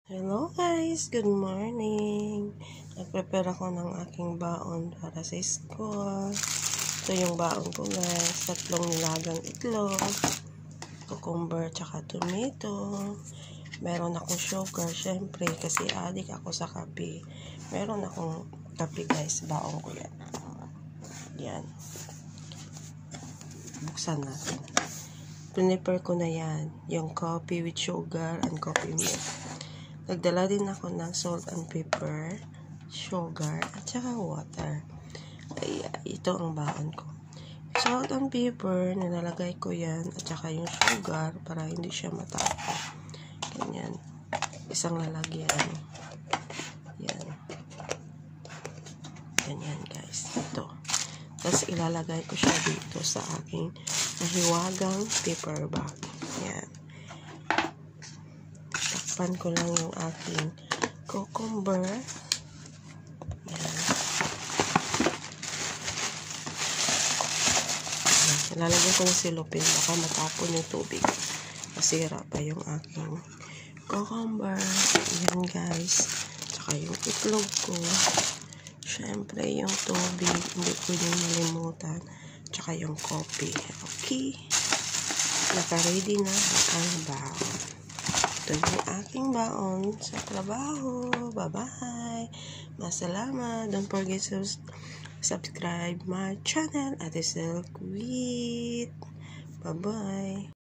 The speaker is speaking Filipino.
Hello guys, good morning. Nag-prepare ako ng aking baon para sa school. Ito yung baon ko guys, 3 nilagang itlog, cucumber, tsaka tomato. Meron akong sugar, syempre, kasi adik ako sa kape. Meron akong kape guys, baon ko yan. Yan. Buksan natin. Prepare ko na yan, yung coffee with sugar and coffee milk. Nagdala din ako ng salt and pepper, sugar, at saka water. Ay, ito ang baon ko. Salt and pepper, nilalagay ko yan, at saka yung sugar para hindi siya matapa. Ganyan. Isang lalagyan. Yan. Ganyan guys. Ito. Tapos ilalagay ko siya dito sa aking nahiwagang paper bag. Yan. Takpan ko lang yung aking cucumber. Yan. Lalagyan ko ng silopin. Baka matapon yung tubig. Masira pa yung aking cucumber. Yan guys. Tsaka yung itlog ko. Syempre yung tubig. Hindi pwedeng malimutan. Tsaka yung coffee. Okay. Naka-ready na ang baon. Ito yung aking baon sa trabaho. Bye-bye. Masalamat. Don't forget to subscribe my channel at Silk With. Bye-bye.